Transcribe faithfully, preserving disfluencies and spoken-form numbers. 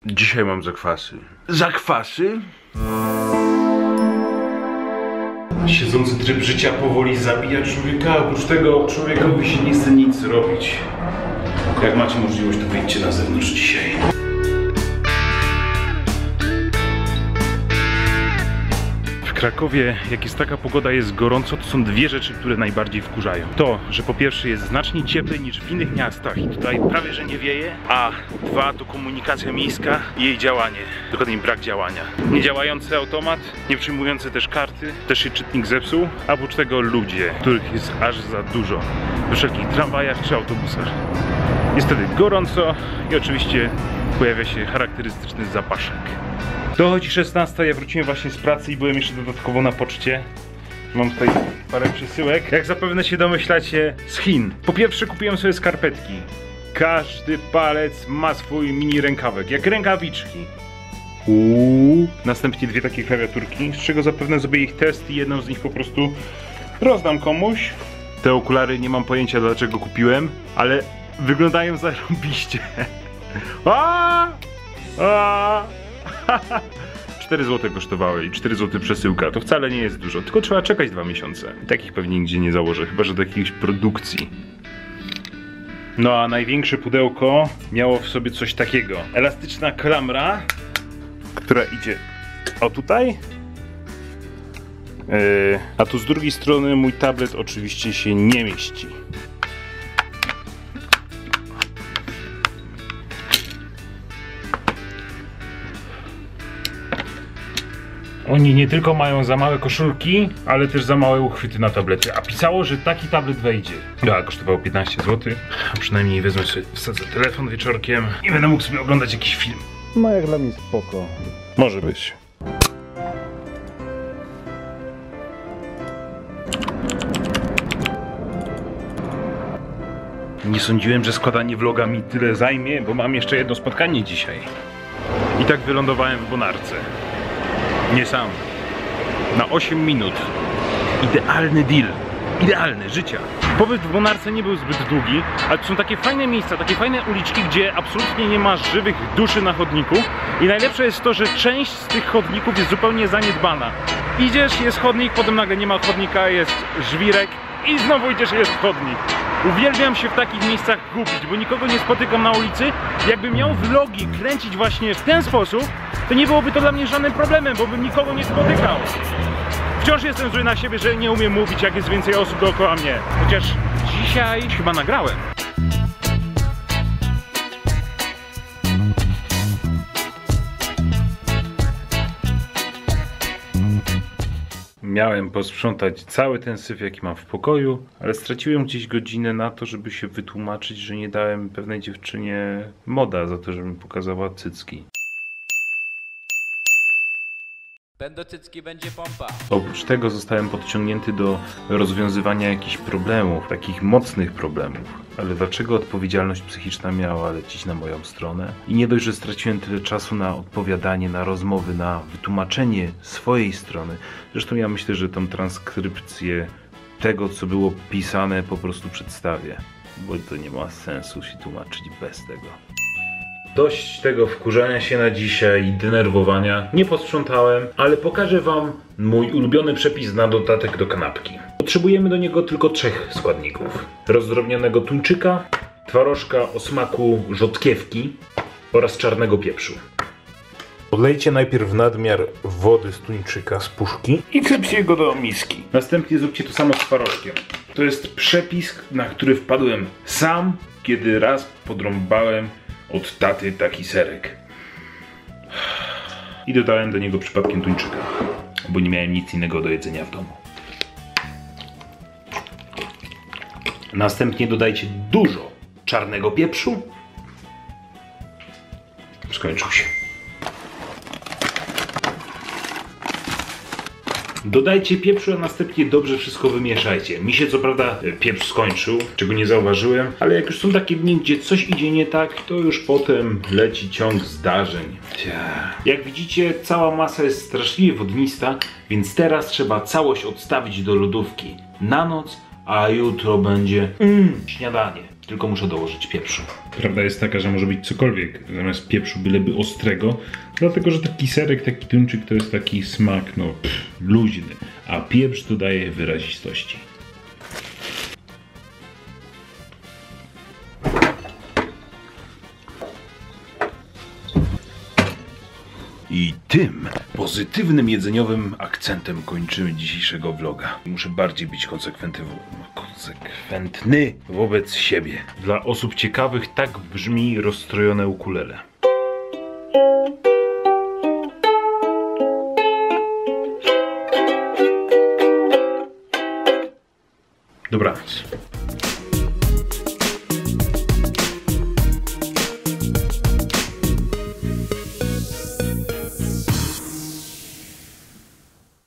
Dzisiaj mam zakwasy. Zakwasy? Siedzący tryb życia powoli zabija człowieka, oprócz tego człowiekowi się nie chce nic robić. Jak macie możliwość, to wyjdźcie na zewnątrz dzisiaj. W Krakowie, jak jest taka pogoda, jest gorąco, to są dwie rzeczy, które najbardziej wkurzają. To, że po pierwsze jest znacznie cieplej niż w innych miastach i tutaj prawie że nie wieje, a dwa to komunikacja miejska i jej działanie, dokładnie brak działania. Niedziałający automat, nie przyjmujący też karty, też się czytnik zepsuł, a oprócz tego ludzie, których jest aż za dużo we wszelkich tramwajach czy autobusach. Jest wtedy gorąco i oczywiście pojawia się charakterystyczny zapaszek. Dochodzi szesnasta, ja wróciłem właśnie z pracy i byłem jeszcze dodatkowo na poczcie. Mam tutaj parę przesyłek. Jak zapewne się domyślacie, z Chin. Po pierwsze kupiłem sobie skarpetki. Każdy palec ma swój mini rękawek, jak rękawiczki. Uuu. Następnie dwie takie klawiaturki, z czego zapewne zrobię ich test i jedną z nich po prostu rozdam komuś. Te okulary nie mam pojęcia dlaczego kupiłem, ale wyglądają zarąbiście. A! A! cztery złote kosztowały i cztery złote przesyłka, to wcale nie jest dużo, tylko trzeba czekać dwa miesiące. Takich pewnie nigdzie nie założę, chyba że do jakiejś produkcji. No a największe pudełko miało w sobie coś takiego. Elastyczna klamra, która idzie o tutaj. Yy, a tu z drugiej strony mój tablet oczywiście się nie mieści. Oni nie tylko mają za małe koszulki, ale też za małe uchwyty na tablety. A pisało, że taki tablet wejdzie. Ja, kosztowało piętnaście złotych. A przynajmniej wezmę sobie, wsadzę telefon wieczorkiem i będę mógł sobie oglądać jakiś film. No jak dla mnie spoko. Może być. Nie sądziłem, że składanie vloga mi tyle zajmie, bo mam jeszcze jedno spotkanie dzisiaj. I tak wylądowałem w Bonarce. Nie sam. Na osiem minut. Idealny deal. Idealny, życia. Pobyt w Bonarce nie był zbyt długi, ale to są takie fajne miejsca, takie fajne uliczki, gdzie absolutnie nie ma żywych duszy na chodniku. I najlepsze jest to, że część z tych chodników jest zupełnie zaniedbana. Idziesz, jest chodnik, potem nagle nie ma chodnika, jest żwirek i znowu idziesz, jest chodnik. Uwielbiam się w takich miejscach gubić, bo nikogo nie spotykam na ulicy. Jakbym miał vlogi kręcić właśnie w ten sposób, to nie byłoby to dla mnie żadnym problemem, bo bym nikogo nie spotykał. Wciąż jestem zły na siebie, że nie umiem mówić, jak jest więcej osób dookoła mnie. Chociaż dzisiaj chyba nagrałem. Miałem posprzątać cały ten syf, jaki mam w pokoju, ale straciłem gdzieś godzinę na to, żeby się wytłumaczyć, że nie dałem pewnej dziewczynie moda za to, żeby mi pokazała cycki. Będą cycki, będzie pompa. Oprócz tego zostałem podciągnięty do rozwiązywania jakichś problemów, takich mocnych problemów. Ale dlaczego odpowiedzialność psychiczna miała lecieć na moją stronę? I nie dość, że straciłem tyle czasu na odpowiadanie, na rozmowy, na wytłumaczenie swojej strony. Zresztą ja myślę, że tą transkrypcję tego, co było pisane, po prostu przedstawię. Bo to nie ma sensu się tłumaczyć bez tego. Dość tego wkurzania się na dzisiaj i denerwowania. Nie posprzątałem, ale pokażę wam mój ulubiony przepis na dodatek do kanapki. Potrzebujemy do niego tylko trzech składników. Rozdrobnionego tuńczyka, twarożka o smaku rzodkiewki oraz czarnego pieprzu. Podlejcie najpierw w nadmiar wody z tuńczyka z puszki i wsypcie go do miski. Następnie zróbcie to samo z twarożkiem. To jest przepis, na który wpadłem sam, kiedy raz podrąbałem od taty taki serek. I dodałem do niego przypadkiem tuńczyka, bo nie miałem nic innego do jedzenia w domu. Następnie dodajcie dużo czarnego pieprzu. Skończył się. Dodajcie pieprzu, a następnie dobrze wszystko wymieszajcie. Mi się co prawda pieprz skończył, czego nie zauważyłem, ale jak już są takie dni, gdzie coś idzie nie tak, to już potem leci ciąg zdarzeń. Jak widzicie, cała masa jest straszliwie wodnista, więc teraz trzeba całość odstawić do lodówki na noc, a jutro będzie mm, śniadanie. Tylko muszę dołożyć pieprzu. Prawda jest taka, że może być cokolwiek zamiast pieprzu, byleby ostrego, dlatego że taki serek, taki tuńczyk to jest taki smak, no pff, luźny, a pieprz dodaje wyrazistości. I tym pozytywnym jedzeniowym akcentem kończymy dzisiejszego vloga. Muszę bardziej być konsekwentny, konsekwentny wobec siebie. Dla osób ciekawych tak brzmi rozstrojone ukulele. Dobranoc.